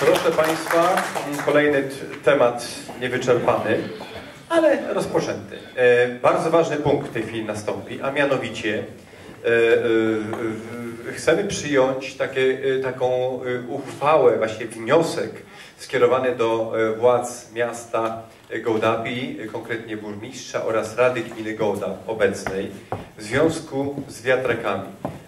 Proszę Państwa, kolejny temat niewyczerpany, ale rozpoczęty. Bardzo ważny punkt w tej chwili nastąpi, a mianowicie chcemy przyjąć taką uchwałę, właśnie wniosek skierowany do władz miasta Gołdapi, konkretnie burmistrza oraz Rady Gminy Gołdap obecnej, w związku z wiatrakami,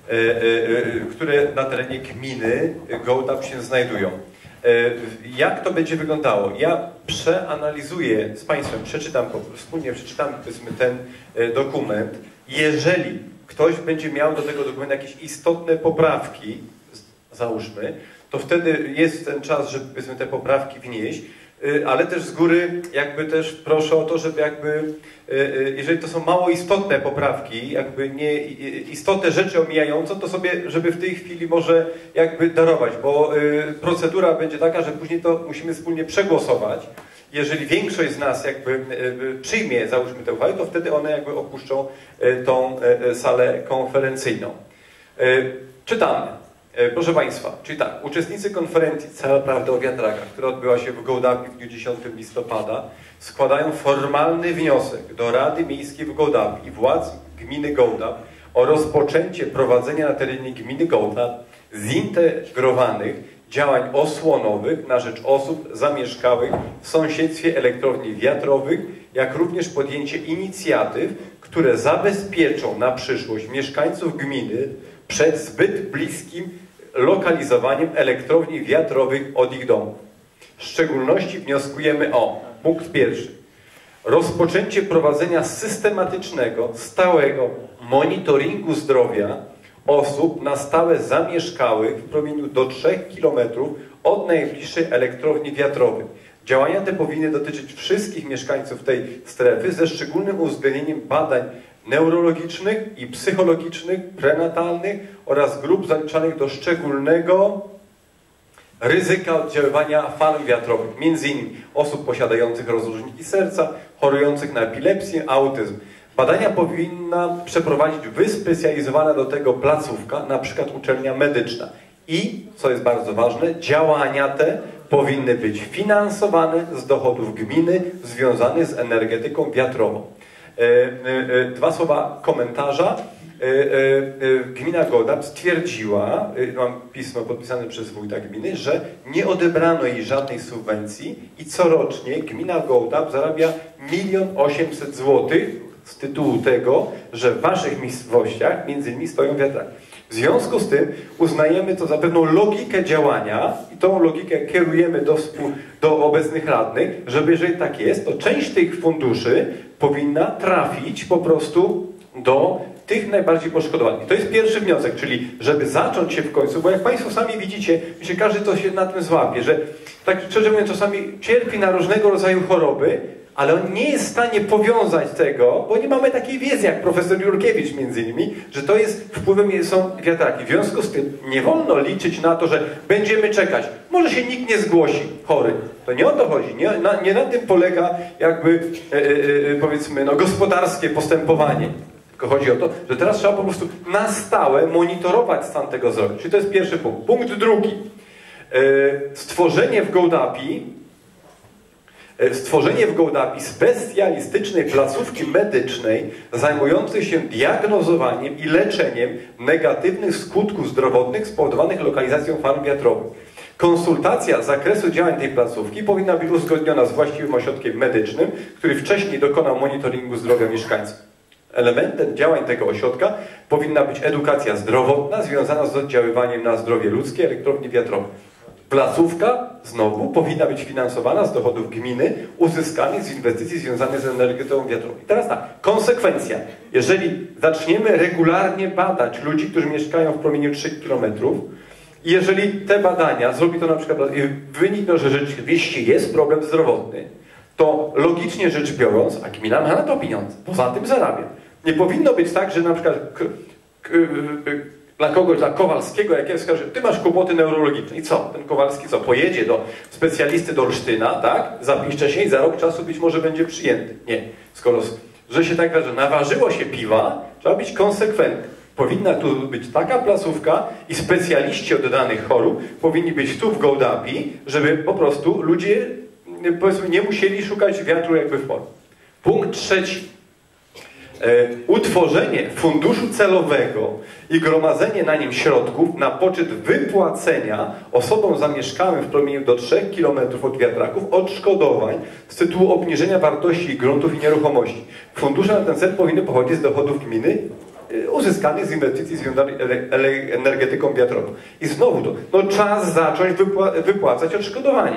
które na terenie gminy Gołdap się znajdują. Jak to będzie wyglądało? Ja przeanalizuję z Państwem, wspólnie przeczytam ten dokument. Jeżeli ktoś będzie miał do tego dokumentu jakieś istotne poprawki, załóżmy, to wtedy jest ten czas, żeby te poprawki wnieść, ale też z góry jakby też proszę o to, żeby jeżeli to są mało istotne poprawki, jakby nie istotne rzeczy omijające, to sobie, żeby w tej chwili może jakby darować, bo procedura będzie taka, że później to musimy wspólnie przegłosować. Jeżeli większość z nas przyjmie, załóżmy tę uchwałę, to wtedy one opuszczą tą salę konferencyjną. Czytamy. Proszę Państwa, czyli tak, uczestnicy konferencji Cała Prawda o wiatrakach, która odbyła się w Gołdapie w dniu 10 listopada, składają formalny wniosek do Rady Miejskiej w Gołdapie i władz gminy Gołdap o rozpoczęcie prowadzenia na terenie gminy Gołdap zintegrowanych działań osłonowych na rzecz osób zamieszkałych w sąsiedztwie elektrowni wiatrowych, jak również podjęcie inicjatyw, które zabezpieczą na przyszłość mieszkańców gminy przed zbyt bliskim lokalizowaniem elektrowni wiatrowych od ich domów. W szczególności wnioskujemy o punkt pierwszy. Rozpoczęcie prowadzenia systematycznego, stałego monitoringu zdrowia osób na stałe zamieszkałych w promieniu do 3 km od najbliższej elektrowni wiatrowej. Działania te powinny dotyczyć wszystkich mieszkańców tej strefy ze szczególnym uwzględnieniem badań neurologicznych i psychologicznych, prenatalnych oraz grup zaliczanych do szczególnego ryzyka oddziaływania fal wiatrowych, m.in. osób posiadających rozróżniki serca, chorujących na epilepsję, autyzm. Badania powinna przeprowadzić wyspecjalizowana do tego placówka, na przykład uczelnia medyczna. I, co jest bardzo ważne, działania te powinny być finansowane z dochodów gminy związanych z energetyką wiatrową. Dwa słowa komentarza. Gmina Gołdap stwierdziła, mam pismo podpisane przez wójta gminy, że nie odebrano jej żadnej subwencji i corocznie gmina Gołdap zarabia 1 800 000 złotych z tytułu tego, że w waszych miejscowościach między innymi stoją wiatraki. W związku z tym uznajemy to za pewną logikę działania i tą logikę kierujemy do obecnych radnych, żeby jeżeli tak jest, to część tych funduszy powinna trafić po prostu do tych najbardziej poszkodowanych. I to jest pierwszy wniosek, czyli żeby zacząć się w końcu, bo jak Państwo sami widzicie, myślę, każdy to się na tym złapie, że tak szczerze mówiąc czasami cierpi na różnego rodzaju choroby, ale on nie jest w stanie powiązać tego, bo nie mamy takiej wiedzy jak profesor Jurkiewicz między innymi, że to jest wpływem są wiatraki. W związku z tym nie wolno liczyć na to, że będziemy czekać. Może się nikt nie zgłosi chory. To nie o to chodzi. Nie na tym polega powiedzmy gospodarskie postępowanie. Tylko chodzi o to, że teraz trzeba po prostu na stałe monitorować stan tego zdrowia. Czyli to jest pierwszy punkt. Punkt drugi. Stworzenie w Gołdapi specjalistycznej placówki medycznej zajmującej się diagnozowaniem i leczeniem negatywnych skutków zdrowotnych spowodowanych lokalizacją farm wiatrowych. Konsultacja zakresu działań tej placówki powinna być uzgodniona z właściwym ośrodkiem medycznym, który wcześniej dokonał monitoringu zdrowia mieszkańców. Elementem działań tego ośrodka powinna być edukacja zdrowotna związana z oddziaływaniem na zdrowie ludzkie elektrowni wiatrowych. Placówka, znowu, powinna być finansowana z dochodów gminy uzyskanych z inwestycji związanych z energetyką wiatrową. I teraz tak, konsekwencja. Jeżeli zaczniemy regularnie badać ludzi, którzy mieszkają w promieniu 3 km, i jeżeli te badania, zrobi to na przykład, wynikną, że rzeczywiście jest problem zdrowotny, to logicznie rzecz biorąc, a gmina ma na to pieniądze, poza tym zarabia. Nie powinno być tak, że na przykład dla kogoś, dla Kowalskiego, jak ja wskażę, ty masz kłopoty neurologiczne. I co? Ten Kowalski co? Pojedzie do specjalisty do Olsztyna, tak? Zapisze się i za rok czasu być może będzie przyjęty. Nie. Skoro, że się tak wyrażę, naważyło się piwa, trzeba być konsekwentny. Powinna tu być taka placówka i specjaliści od danych chorób powinni być tu w Gołdapi, żeby po prostu ludzie, powiedzmy, nie musieli szukać wiatru jakby w polu. Punkt trzeci. Utworzenie funduszu celowego i gromadzenie na nim środków na poczet wypłacenia osobom zamieszkałym w promieniu do 3 km od wiatraków odszkodowań z tytułu obniżenia wartości gruntów i nieruchomości. Fundusze na ten cel powinny pochodzić z dochodów gminy uzyskanych z inwestycji związanych z energetyką wiatrową. I znowu to, no czas zacząć wypłacać odszkodowanie.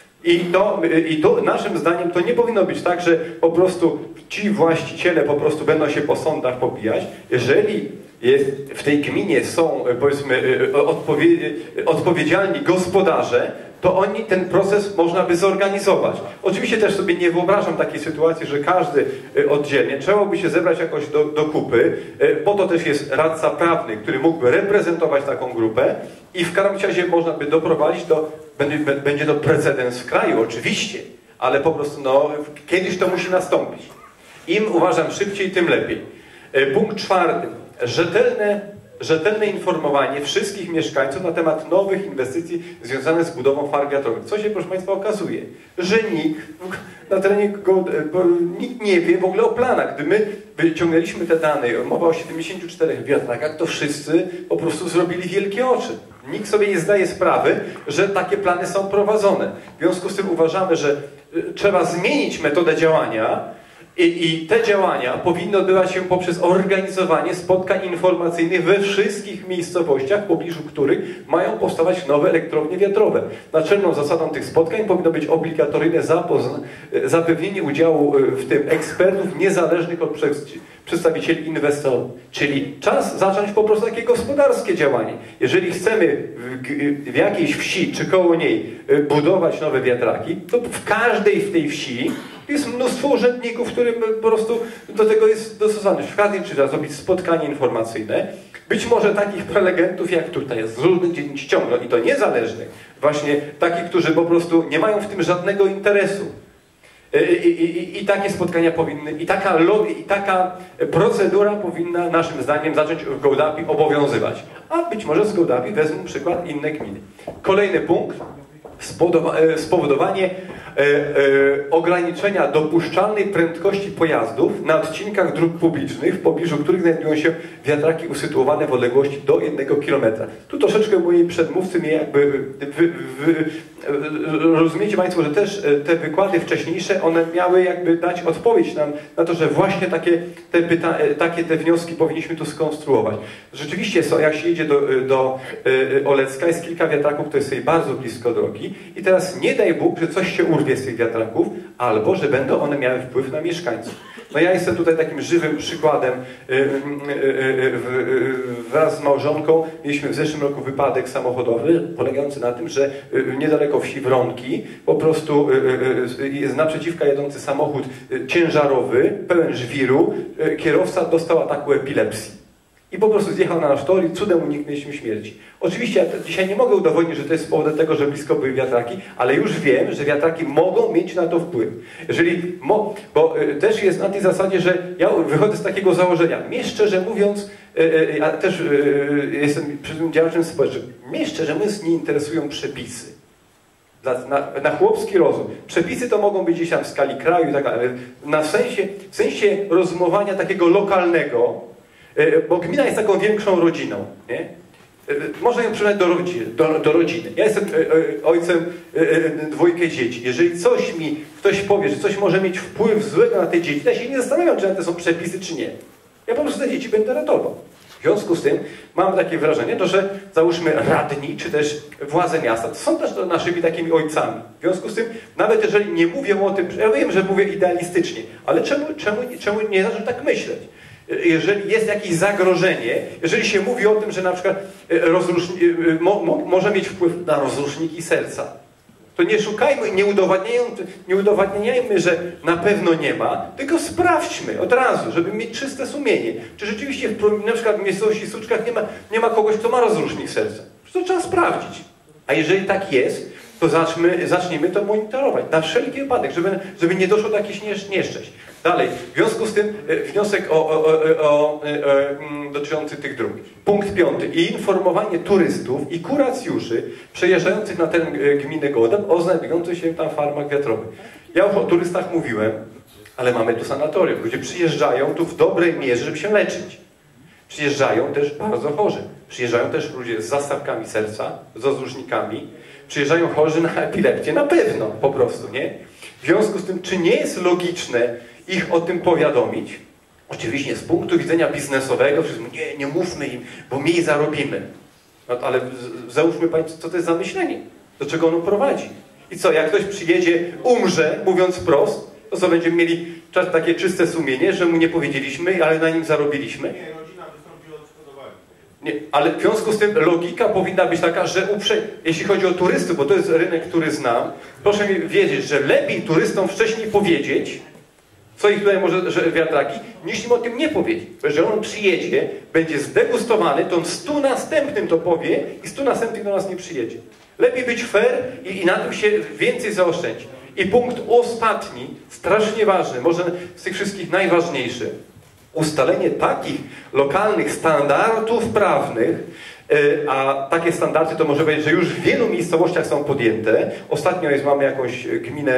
I to naszym zdaniem to nie powinno być tak, że po prostu ci właściciele po prostu będą się po sądach pobijać. Jeżeli w tej gminie są, powiedzmy, odpowiedzialni gospodarze, to oni ten proces można by zorganizować. Oczywiście też sobie nie wyobrażam takiej sytuacji, że każdy oddzielnie, trzeba by się zebrać jakoś do kupy, po to też jest radca prawny, który mógłby reprezentować taką grupę i w każdym razie można by doprowadzić do, będzie to precedens w kraju, oczywiście, ale po prostu no, kiedyś to musi nastąpić. Im uważam szybciej, tym lepiej. Punkt czwarty. Rzetelne informowanie wszystkich mieszkańców na temat nowych inwestycji związanych z budową farm wiatrowych. Co się, proszę Państwa, okazuje? Że nikt na terenie nikt nie wie w ogóle o planach. Gdy my wyciągnęliśmy te dane, mowa o 74 wiatrakach, to wszyscy po prostu zrobili wielkie oczy. Nikt sobie nie zdaje sprawy, że takie plany są prowadzone. W związku z tym uważamy, że trzeba zmienić metodę działania, i te działania powinny odbywać się poprzez organizowanie spotkań informacyjnych we wszystkich miejscowościach, w pobliżu których mają powstawać nowe elektrownie wiatrowe. Naczelną zasadą tych spotkań powinno być obligatoryjne zapewnienie udziału w tym ekspertów niezależnych od przedstawicieli inwestorów. Czyli czas zacząć po prostu takie gospodarskie działanie. Jeżeli chcemy w jakiejś wsi czy koło niej budować nowe wiatraki, to w każdej w tej wsi jest mnóstwo urzędników, którym po prostu do tego jest dostosowany. W każdym trzeba zrobić spotkanie informacyjne. Być może takich prelegentów jak tutaj z różnych dziedzin ściągną i to niezależnych. Właśnie takich, którzy po prostu nie mają w tym żadnego interesu. I takie spotkania powinny, i taka procedura powinna naszym zdaniem zacząć w Gołdapi obowiązywać. A być może z Gołdapi wezmą przykład inne gminy. Kolejny punkt. Spowodowanie ograniczenia dopuszczalnej prędkości pojazdów na odcinkach dróg publicznych, w pobliżu których znajdują się wiatraki usytuowane w odległości do 1 km. Tu troszeczkę moi przedmówcy mnie jakby rozumiecie Państwo, że też te wykłady wcześniejsze, one miały jakby dać odpowiedź nam na to, że właśnie takie te wnioski powinniśmy tu skonstruować. Rzeczywiście jak się jedzie do Olecka, jest kilka wiatraków, które jest sobie bardzo blisko drogi i teraz nie daj Bóg, że coś się urwie z tych wiatraków, albo że będą one miały wpływ na mieszkańców. No ja jestem tutaj takim żywym przykładem. Wraz z małżonką mieliśmy w zeszłym roku wypadek samochodowy polegający na tym, że niedaleko wsi Wronki po prostu jest naprzeciwka jadący samochód ciężarowy, pełen żwiru, kierowca dostał ataku epilepsji. I po prostu zjechał na nasz tor i cudem uniknęliśmy śmierci. Oczywiście ja dzisiaj nie mogę udowodnić, że to jest z powodu tego, że blisko były wiatraki, ale już wiem, że wiatraki mogą mieć na to wpływ. Bo też jest na tej zasadzie, że ja wychodzę z takiego założenia. Mnie szczerze mówiąc, ja też jestem działaczem społecznym, mnie szczerze mówiąc nie interesują przepisy. Na chłopski rozum. Przepisy to mogą być gdzieś tam w skali kraju i tak dalej. W sensie rozumowania takiego lokalnego, bo gmina jest taką większą rodziną, nie? Można ją przyjąć do rodziny. Ja jestem ojcem 2 dzieci. Jeżeli ktoś powie, że coś może mieć wpływ złego na te dzieci, to ja się nie zastanawiam, czy na to są przepisy, czy nie. Ja po prostu te dzieci będę ratował. W związku z tym mam takie wrażenie, że załóżmy radni, czy też władze miasta, to są też naszymi takimi ojcami. W związku z tym, nawet jeżeli nie mówię o tym, ja wiem, że mówię idealistycznie, ale czemu nie zacząć tak myśleć? Jeżeli jest jakieś zagrożenie, jeżeli się mówi o tym, że na przykład może mieć wpływ na rozruszniki serca, to nie szukajmy, nie udowadniajmy, że na pewno nie ma, tylko sprawdźmy od razu, żeby mieć czyste sumienie. Czy rzeczywiście na przykład w miejscowości Suczkach nie ma kogoś, kto ma rozrusznik serca? To trzeba sprawdzić. A jeżeli tak jest, to zacznijmy to monitorować na wszelki wypadek, żeby nie doszło do jakichś nieszczęść. Dalej, w związku z tym wniosek dotyczący tych dróg. Punkt 5. Informowanie turystów i kuracjuszy przejeżdżających na teren gminy Gołdap o znajdujących się tam farmach wiatrowych. Ja już o turystach mówiłem, ale mamy tu sanatorium. Ludzie przyjeżdżają tu w dobrej mierze, żeby się leczyć. Przyjeżdżają też bardzo chorzy. Przyjeżdżają też ludzie z zastawkami serca, z rozrusznikami. Przyjeżdżają chorzy na epilepsję, na pewno po prostu, nie? W związku z tym, czy nie jest logiczne ich o tym powiadomić? Oczywiście z punktu widzenia biznesowego, nie mówmy im, bo mniej zarobimy. No, ale załóżmy Państwo, co to jest za myślenie? Do czego ono prowadzi? I co, jak ktoś przyjedzie, umrze, mówiąc wprost, to co, będziemy mieli takie czyste sumienie, że mu nie powiedzieliśmy, ale na nim zarobiliśmy? Nie, rodzina wystąpi o odszkodowanie. Nie, ale w związku z tym logika powinna być taka, że jeśli chodzi o turystów, bo to jest rynek, który znam, proszę mi wiedzieć, że lepiej turystom wcześniej powiedzieć, co ich tutaj może, że wiatraki, niż im o tym nie powiedzieć. Bo jeżeli on przyjedzie, będzie zdegustowany, to on 100 następnym to powie i 100 następnych do nas nie przyjedzie. Lepiej być fair i na tym się więcej zaoszczędzi. I punkt ostatni, strasznie ważny, może z tych wszystkich najważniejszy. Ustalenie takich lokalnych standardów prawnych, a takie standardy to może powiedzieć, że już w wielu miejscowościach są podjęte. Ostatnio mamy jakąś gminę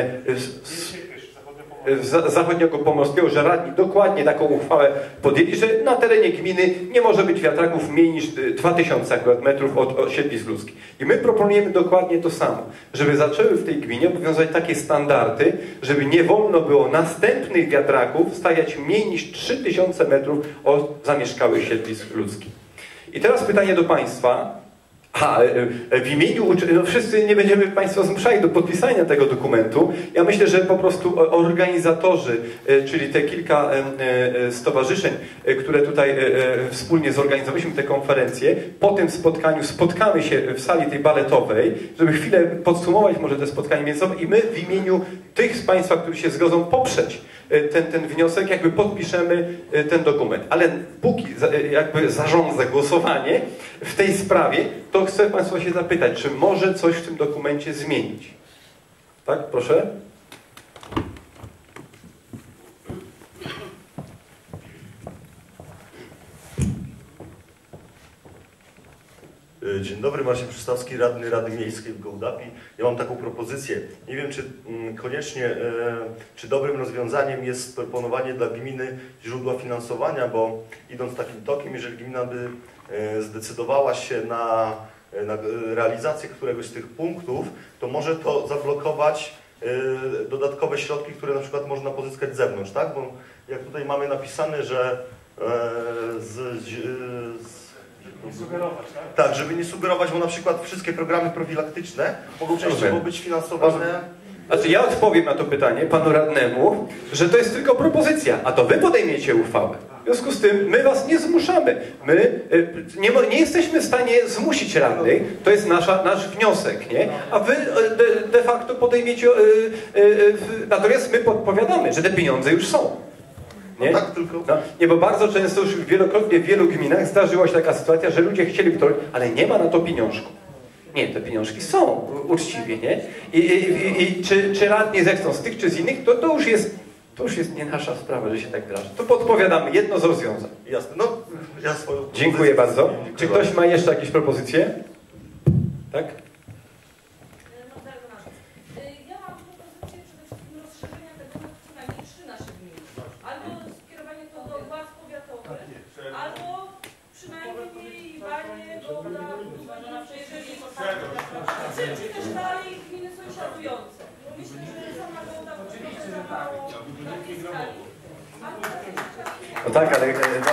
zachodniego pomorskiego, że radni dokładnie taką uchwałę podjęli, że na terenie gminy nie może być wiatraków mniej niż 2000 metrów od siedlisk ludzkich. I my proponujemy dokładnie to samo, żeby zaczęły w tej gminie obowiązywać takie standardy, żeby nie wolno było następnych wiatraków stawiać mniej niż 3000 metrów od zamieszkałych siedlisk ludzkich. I teraz pytanie do Państwa. W imieniu wszyscy nie będziemy Państwa zmuszali do podpisania tego dokumentu. Ja myślę, że po prostu organizatorzy, czyli te kilka stowarzyszeń, które tutaj wspólnie zorganizowaliśmy tę konferencję, po tym spotkaniu spotkamy się w sali tej baletowej, żeby chwilę podsumować może te spotkanie międzynarodowe i my w imieniu tych z Państwa, którzy się zgodzą poprzeć ten wniosek, jakby podpiszemy ten dokument. Ale póki jakby zarządzę głosowanie w tej sprawie, to chcę Państwa się zapytać, czy może coś w tym dokumencie zmienić? Tak, proszę. Dzień dobry, Marcin Przystawski, radny Rady Miejskiej w Gołdapi. Ja mam taką propozycję. Nie wiem, czy koniecznie, czy dobrym rozwiązaniem jest proponowanie dla gminy źródła finansowania, bo idąc takim tokiem, jeżeli gmina by zdecydowała się na realizację któregoś z tych punktów, to może to zablokować dodatkowe środki, które na przykład można pozyskać z zewnątrz, tak? Bo jak tutaj mamy napisane, że Nie sugerować, tak? Tak, żeby nie sugerować, bo na przykład wszystkie programy profilaktyczne mogą częściowo być finansowane. Znaczy ja odpowiem na to pytanie panu radnemu, że to jest tylko propozycja, a to wy podejmiecie uchwałę. W związku z tym my was nie zmuszamy. My nie jesteśmy w stanie zmusić radnych, to jest nasz wniosek, nie? A wy de facto podejmiecie, natomiast my podpowiadamy, że te pieniądze już są. Nie? No tak, tylko... No, nie, bo bardzo często już wielokrotnie w wielu gminach zdarzyła się taka sytuacja, że ludzie chcieliby to robić, ale nie ma na to pieniążków. Nie, te pieniążki są uczciwie, nie? I czy radni zechcą z tych czy z innych, to już jest nie nasza sprawa, że się tak wyrażę. To podpowiadamy jedno z rozwiązań. Jasne, no ja swoją... Dziękuję bardzo. Czy ktoś ma jeszcze jakieś propozycje? Tak? Ja mam propozycję przede wszystkim rozszerzenia tego na przynajmniej 3 nasze gminy. Albo skierowanie to do władz powiatowych, albo przynajmniej banie woda, jeżeli czy też dalej gminy sąsiadujące. Myślę, że sama woda trochę za mało na tej skali. No tak, ale...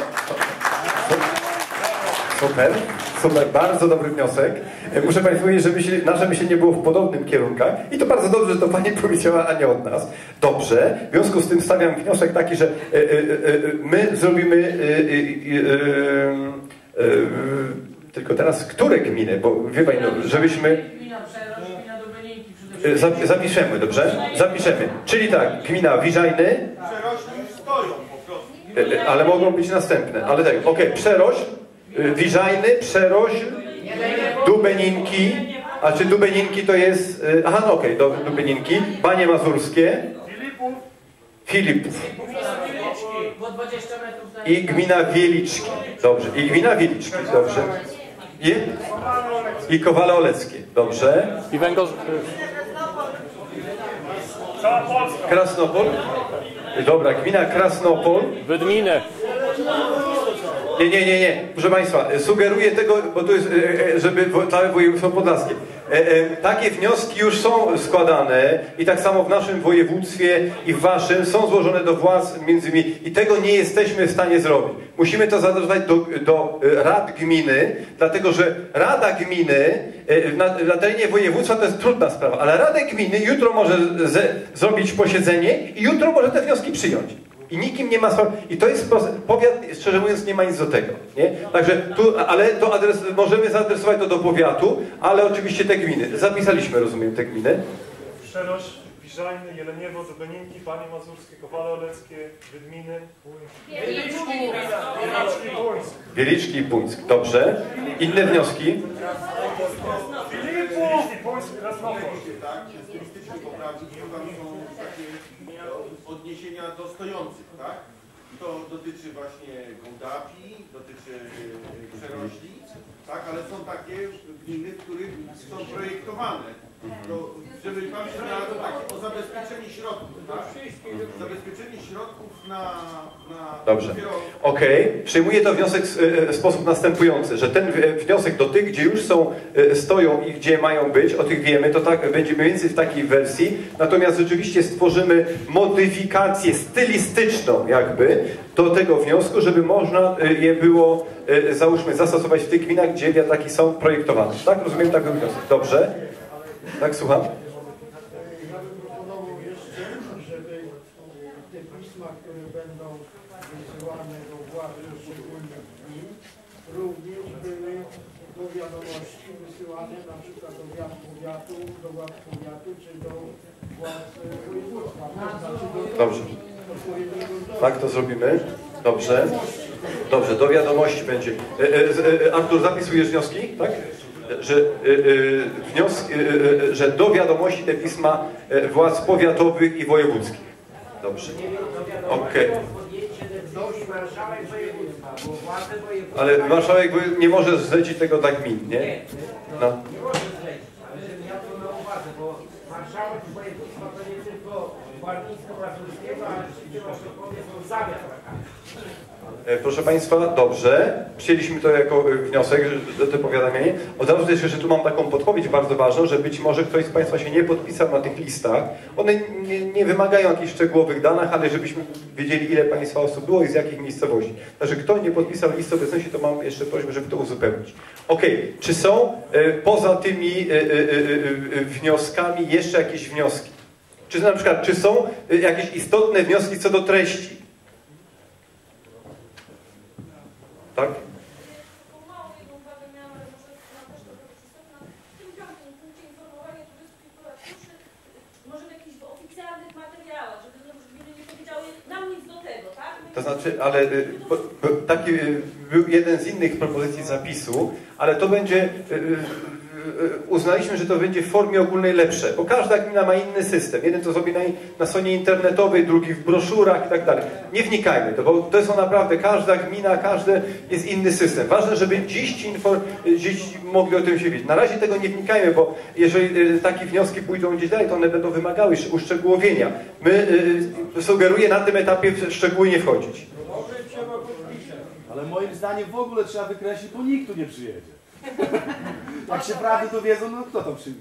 Super, bardzo dobry wniosek. Muszę Państwu powiedzieć, że nasze myślenie było w podobnym kierunkach i to bardzo dobrze, że to Pani powiedziała, a nie od nas. Dobrze, w związku z tym stawiam wniosek taki, że my zrobimy tylko teraz, które gminy, bo wie Pani, no, żebyśmy... Zapiszemy, dobrze? Zapiszemy. Czyli tak, gmina Wiżajny... Przerośli już stoją po prostu. Ale mogą być następne. Ale tak, okej, Przerośl, Wiżajny, Przerośl, Dubeninki, A czy Dubieninki to jest... Aha, no okej, Dubieninki. Banie Mazurskie. Filipów. Bo 20 metrów I gmina Wieliczki. Dobrze. I gmina Wieliczki. Dobrze. I Kowale Oleckie. Dobrze. I Węgorz... Krasnopol. Dobra, gmina Krasnopol. Wydminę. Nie. Proszę Państwa, sugeruję tego, bo to jest, żeby całe województwo podlaskie. Takie wnioski już są składane i tak samo w naszym województwie i w waszym są złożone do władz między innymi i tego nie jesteśmy w stanie zrobić. Musimy to zadać do rad gminy, dlatego że rada gminy na terenie województwa to jest trudna sprawa, ale rada gminy jutro może zrobić posiedzenie i jutro może te wnioski przyjąć. I nikim nie ma sprawy. I to jest powiat, szczerze mówiąc, nie ma nic do tego. Nie? Także tu, ale to możemy zaadresować to do powiatu, ale oczywiście te gminy. Zapisaliśmy, rozumiem, te gminy. Szeroś, Wiżajny, Jeleniewo, Dubieninki, Banie Mazurskie, Kowale Oleckie, Wydminy, Wieliczki i Puńsk. Dobrze. Inne wnioski? Puńsk, Krasnopol. Tak, stylistycznie poprawki, tam są takie odniesienia do stojących, tak? To dotyczy właśnie Gołdapi, dotyczy Przerośli, tak? Ale są takie gminy, w których są projektowane. To, żeby pan miał to takie o zabezpieczenie środków, tak? Zabezpieczenie środków na Dobrze. Okej. Przyjmuję to wniosek w sposób następujący, że ten wniosek do tych, gdzie już stoją i gdzie mają być, o tych wiemy, to tak będzie mniej więcej w takiej wersji. Natomiast rzeczywiście stworzymy modyfikację stylistyczną jakby do tego wniosku, żeby można je było, załóżmy, zastosować w tych gminach, gdzie wiatraki są projektowane. Tak? Rozumiem taki wniosek. Dobrze. Tak, słucham? Ja bym proponował jeszcze, żeby te pisma, które będą wysyłane do władzy poszczególnych gmin, również były do wiadomości wysyłane na przykład do władz powiatu czy do władz województwa. Dobrze. Tak, to zrobimy. Dobrze. Dobrze, do wiadomości będzie. Artur, zapisujesz wnioski? Tak? Że do wiadomości te pisma władz powiatowych i wojewódzkich. Dobrze. Okej. Ale marszałek nie może zlecić tego dla gmin, nie? No. Nie może zlecić, ale żebym ja to na uwadze, bo marszałek województwa to nie tylko Warmińsko-Mazurskiego, ale wszystkie marszałkowie są za wiatrakami. Proszę Państwa, dobrze. Przyjęliśmy to jako wniosek, że to powiadamianie. Od razu też jeszcze tu mam taką podpowiedź bardzo ważną, że być może ktoś z Państwa się nie podpisał na tych listach. One nie wymagają jakichś szczegółowych danych, ale żebyśmy wiedzieli, ile Państwa osób było i z jakich miejscowości. Także kto nie podpisał listy obecności, to mam jeszcze prośbę, żeby to uzupełnić. Okej. Czy są poza tymi wnioskami jeszcze jakieś wnioski? Czy na przykład, czy są jakieś istotne wnioski co do treści? Tak? Małą jedną uwagę miałam, ale może też to istotna. W tym piątym punkcie informowanie turystów i kuratoriuszy, może w jakichś oficjalnych materiałach, żeby gminy nie powiedziały nam nic do tego, tak? To znaczy, ale taki był jeden z innych propozycji zapisu, ale to będzie, uznaliśmy, że to będzie w formie ogólnej lepsze, bo każda gmina ma inny system. Jeden to zrobi na stronie internetowej, drugi w broszurach i tak dalej. Nie wnikajmy to, bo to są naprawdę, każda gmina, każdy jest inny system. Ważne, żeby dziś mogli o tym się wiedzieć. Na razie tego nie wnikajmy, bo jeżeli takie wnioski pójdą gdzieś dalej, to one będą wymagały uszczegółowienia. Sugeruję na tym etapie w szczegóły nie wchodzić. Ale moim zdaniem w ogóle trzeba wykreślić, bo nikt tu nie przyjedzie. Jak się prawdy to wiedzą, no kto to przyjedzie?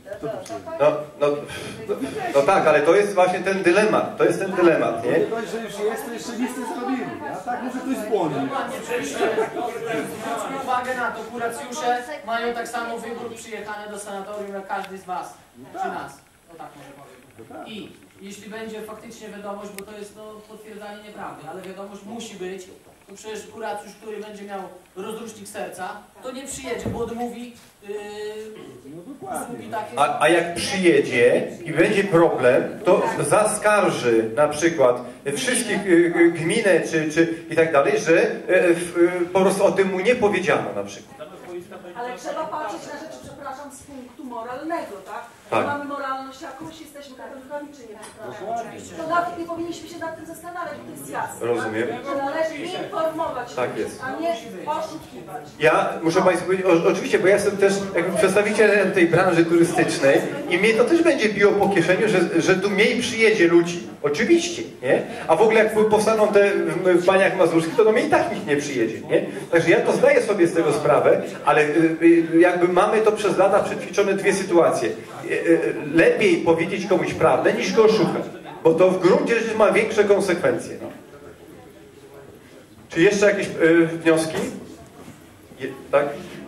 No tak, ale to jest właśnie ten dylemat. To jest ten dylemat, nie? Nie dość, że już jest, to jeszcze nic nie zrobili. A tak może ktoś zbłądzi. Zwróćmy uwagę na to, kuracjusze mają tak samo wybór przyjechania do sanatorium jak każdy z Was, czy nas. No tak może powiem. I jeśli będzie faktycznie wiadomość, bo to jest potwierdzanie nieprawdy, ale wiadomość musi być, to przecież kuracjusz, który będzie miał rozrusznik serca, to nie przyjedzie, bo odmówi usługi takie. A jak przyjedzie i będzie problem, to zaskarży na przykład wszystkich gminę czy i tak dalej, że po prostu o tym mu nie powiedziano na przykład. Ale trzeba patrzeć na rzeczy, przepraszam, z punktu moralnego, tak? Tak. Mamy moralność jakąś, jesteśmy katolikami czy nie? To nawet nie powinniśmy się nad tym zastanawiać, bo to jest jasne. Rozumiem. Tak? Że należy informować, Tak jest. a nie oszukiwać. Ja muszę Państwu powiedzieć, oczywiście, bo ja jestem też jakby przedstawicielem tej branży turystycznej i mnie to też będzie biło po kieszeni, że tu mniej przyjedzie ludzi. Oczywiście, nie? A w ogóle jak powstaną te w Baniach Mazurskich, to do mnie i tak nikt nie przyjedzie, nie? Także ja to zdaję sobie z tego sprawę, ale jakby mamy to przez lata przećwiczone dwie sytuacje. Lepiej powiedzieć komuś prawdę, niż go oszukać, bo to w gruncie rzeczy ma większe konsekwencje. No. Czy jeszcze jakieś wnioski? Tak?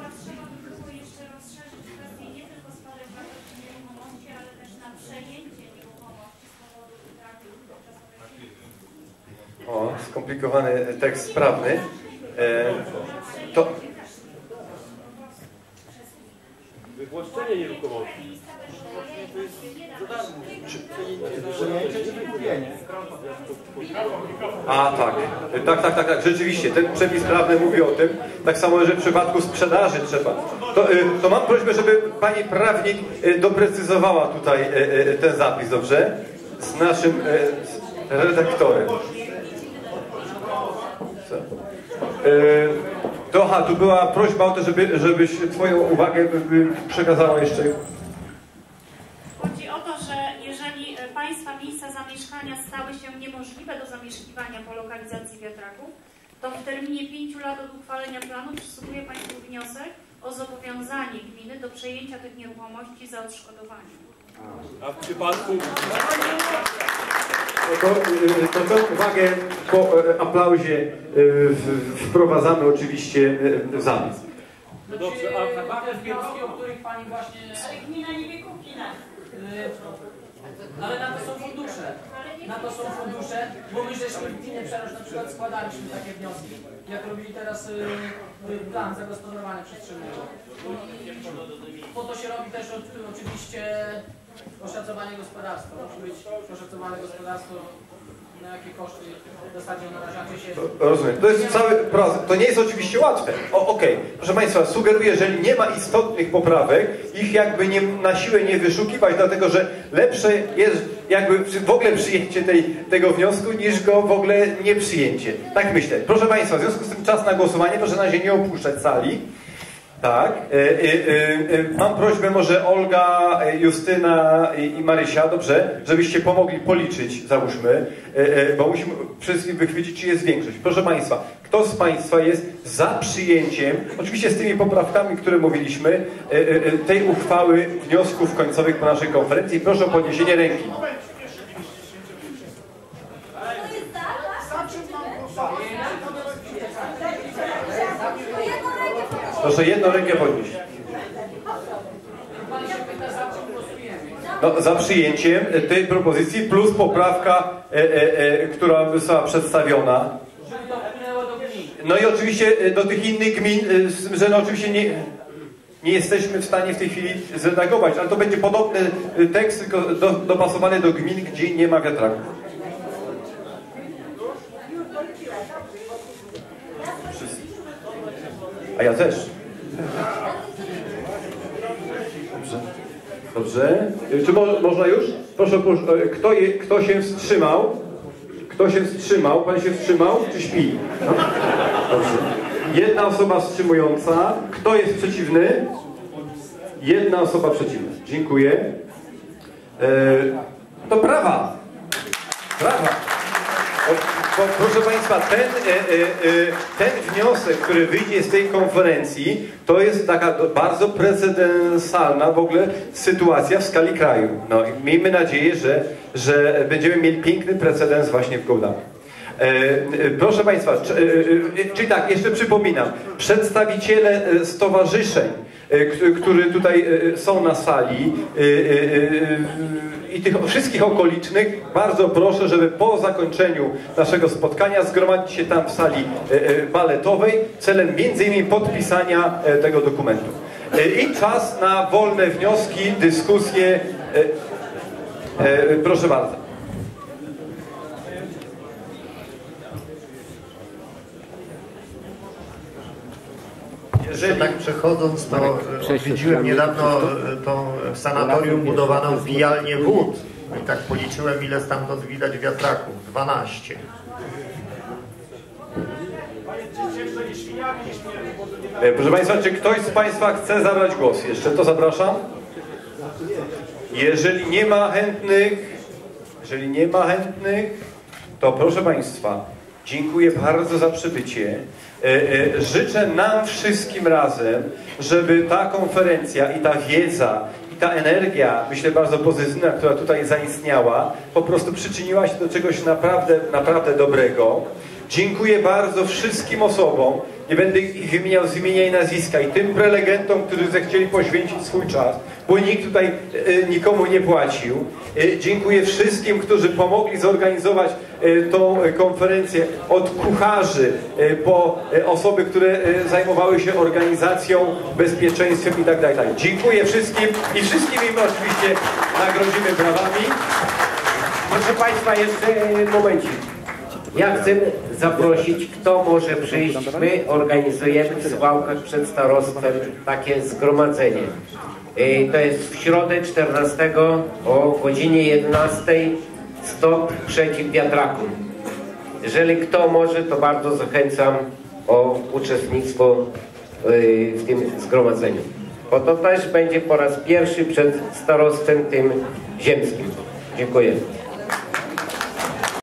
O, skomplikowany tekst prawny. To... Wywłaszczenie nieruchomości. A, tak. Tak. Rzeczywiście, ten przepis prawny mówi o tym. Tak samo, że w przypadku sprzedaży trzeba. To mam prośbę, żeby pani prawnik doprecyzowała tutaj ten zapis, dobrze? Z naszym redaktorem. Tu była prośba o to, żebyś twoją uwagę przekazała jeszcze. Chodzi o to, że jeżeli Państwa miejsca zamieszkania stały się niemożliwe do zamieszkiwania po lokalizacji wiatraków, to w terminie 5 lat od uchwalenia planu przysługuje Państwu wniosek o zobowiązanie gminy do przejęcia tych nieruchomości za odszkodowanie. A w przypadku... To tę uwagę po aplauzie wprowadzamy oczywiście w zapis. Dobrze, a te wnioski, o których Pani właśnie... Ale gmina nie wykupi nas. Ale na to są fundusze. Na to są fundusze, bo my żeśmy w gminie Przenoś na przykład składaliśmy takie wnioski, jak robili teraz plan zagospodarowania przestrzennego. I po to się robi też oczywiście oszacowanie gospodarstwa. Musi być oszacowane gospodarstwo, na jakie koszty w zasadzie narażacie się. Rozumiem. To jest cały proces. To nie jest oczywiście łatwe. Okej. Proszę Państwa, sugeruję, że nie ma istotnych poprawek, ich jakby na siłę nie wyszukiwać, dlatego że lepsze jest jakby w ogóle przyjęcie tego wniosku, niż go w ogóle nie przyjęcie. Tak myślę. Proszę Państwa, w związku z tym czas na głosowanie, proszę na razie nie opuszczać sali. Tak. Mam prośbę może Olga, Justyna i Marysia, dobrze, żebyście pomogli policzyć, załóżmy, bo musimy wszystkich wychwycić, czy jest większość. Proszę Państwa, kto z Państwa jest za przyjęciem, oczywiście z tymi poprawkami, które mówiliśmy, tej uchwały wniosków końcowych po naszej konferencji? Proszę o podniesienie ręki. Proszę jedną rękę podnieść. No, za przyjęciem tej propozycji plus poprawka, która została przedstawiona. No i oczywiście do tych innych gmin, że no oczywiście nie jesteśmy w stanie w tej chwili zredagować, ale to będzie podobny tekst, tylko dopasowany do gmin, gdzie nie ma wiatraków. A ja też. Dobrze. Czy można już? Proszę, kto się wstrzymał? Kto się wstrzymał? Pan się wstrzymał, czy śpi? No. Dobrze. Jedna osoba wstrzymująca. Kto jest przeciwny? Jedna osoba przeciwna. Dziękuję. To brawa. Brawa. Proszę Państwa, ten wniosek, który wyjdzie z tej konferencji, to jest taka bardzo precedensalna w ogóle sytuacja w skali kraju. No i miejmy nadzieję, że będziemy mieli piękny precedens właśnie w Gołdapie. Proszę Państwa, czyli tak, jeszcze przypominam, przedstawiciele stowarzyszeń, które tutaj są na sali i tych wszystkich okolicznych, bardzo proszę, żeby po zakończeniu naszego spotkania zgromadzić się tam w sali baletowej celem m.in. podpisania tego dokumentu. I czas na wolne wnioski, dyskusje. Proszę bardzo. jeżeli... Tak przechodząc, to odwiedziłem niedawno tą w sanatorium budowaną pijalnię wód. I tak policzyłem, ile stamtąd widać wiatraków. 12. Proszę Państwa, czy ktoś z Państwa chce zabrać głos? Jeszcze to zapraszam. Jeżeli nie ma chętnych, to proszę Państwa, dziękuję bardzo za przybycie. Życzę nam wszystkim razem, żeby ta konferencja i ta wiedza, i ta energia, myślę bardzo pozytywna, która tutaj zaistniała, po prostu przyczyniła się do czegoś naprawdę dobrego. Dziękuję bardzo wszystkim osobom, nie będę ich wymieniał z imienia i nazwiska, i tym prelegentom, którzy zechcieli poświęcić swój czas, bo nikt tutaj nikomu nie płacił. Dziękuję wszystkim, którzy pomogli zorganizować tą konferencję, od kucharzy po osoby, które zajmowały się organizacją, bezpieczeństwem i tak dalej. Dziękuję wszystkim i wszystkim im oczywiście nagrodzimy brawami. Proszę Państwa, jeszcze momencik. Ja chcę zaprosić, kto może przyjść. My organizujemy w Suwałkach przed starostwem takie zgromadzenie. To jest w środę 14 o godzinie 11 stop przeciw wiatrakom. Jeżeli kto może, to bardzo zachęcam o uczestnictwo w tym zgromadzeniu. Bo to też będzie po raz pierwszy przed starostwem tym ziemskim. Dziękuję.